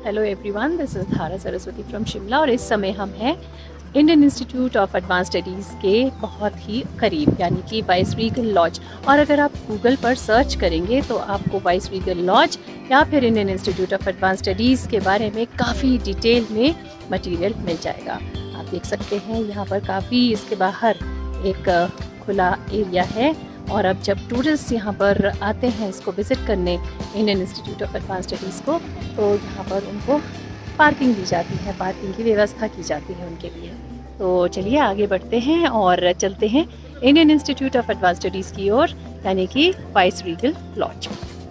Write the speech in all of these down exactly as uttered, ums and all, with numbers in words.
Hello everyone, this is धारा Saraswati from Shimla और इस समय हम हैं Indian Institute of Advance Studies के बहुत ही करीब, यानी कि वाइस रीगल लॉज। और अगर आप गूगल पर सर्च करेंगे तो आपको वाइस रीगल लॉज या फिर Indian Institute of Advance Studies के बारे में काफ़ी डिटेल में मटेरियल मिल जाएगा। आप देख सकते हैं यहाँ पर काफ़ी इसके बाहर एक खुला एरिया है और अब जब टूरिस्ट यहाँ पर आते हैं इसको विज़िट करने Indian Institute of Advance Studies को, तो यहाँ पर उनको पार्किंग दी जाती है, पार्किंग की व्यवस्था की जाती है उनके लिए। तो चलिए आगे बढ़ते हैं और चलते हैं Indian Institute of Advance Studies की ओर, यानी कि वाइस रीगल लॉज।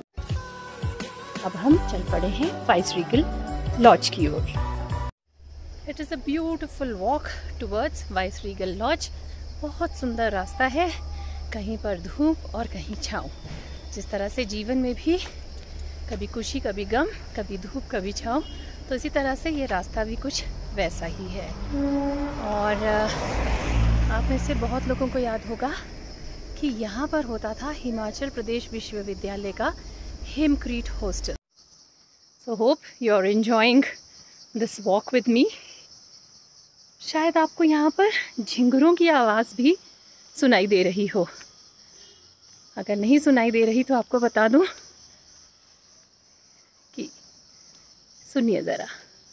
अब हम चल पड़े हैं वाइस रीगल लॉज की ओर। It is a beautiful walk towards Vice Regal Lodge. बहुत सुंदर रास्ता है, कहीं पर धूप और कहीं छाँव। जिस तरह से जीवन में भी कभी खुशी कभी गम, कभी धूप कभी छाँव, तो इसी तरह से ये रास्ता भी कुछ वैसा ही है। और आप में से बहुत लोगों को याद होगा कि यहाँ पर होता था हिमाचल प्रदेश विश्वविद्यालय का Himkreet hostel. So hope you are enjoying this walk with me. शायद आपको यहाँ पर झिंगुरों की आवाज़ भी सुनाई दे रही हो। अगर नहीं सुनाई दे रही तो आपको बता दूं कि सुनिए ज़रा।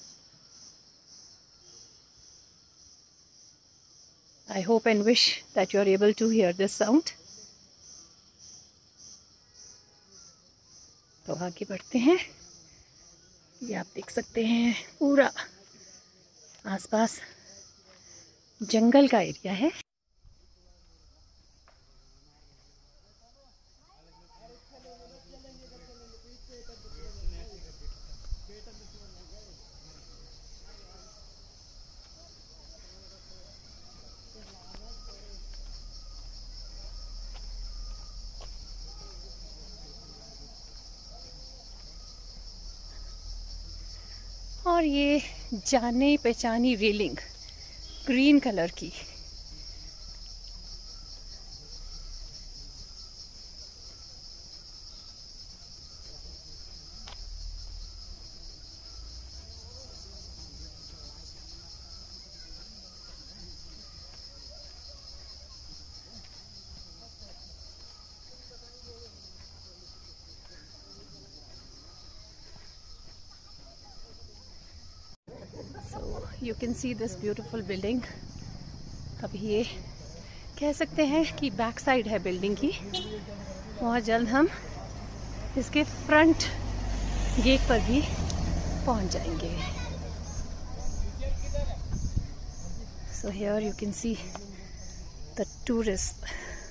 I hope and wish that you are able to hear this sound. तो आगे बढ़ते हैं। ये आप देख सकते हैं पूरा आसपास जंगल का एरिया है। और ये जाने पहचानी रेलिंग ग्रीन कलर की, you can see this beautiful building. अभी ये कह सकते हैं कि बैक साइड है बिल्डिंग की। बहुत जल्द हम इसके फ्रंट गेट पर भी पहुंच जाएंगे। So here you can see the tourist,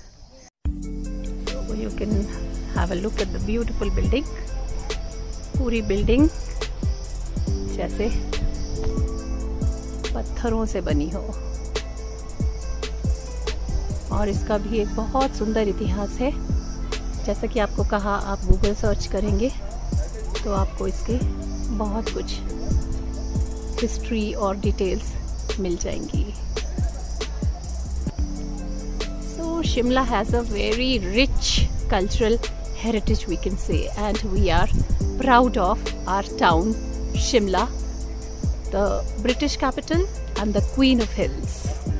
so you can have a look at the beautiful building. पूरी बिल्डिंग जैसे पत्थरों से बनी हो, और इसका भी एक बहुत सुंदर इतिहास है। जैसा कि आपको कहा, आप गूगल सर्च करेंगे तो आपको इसके बहुत कुछ हिस्ट्री और डिटेल्स मिल जाएंगी। So Shimla has a very rich cultural heritage, we can say, and we are proud of our town Shimla, the British capital and the Queen of Hills.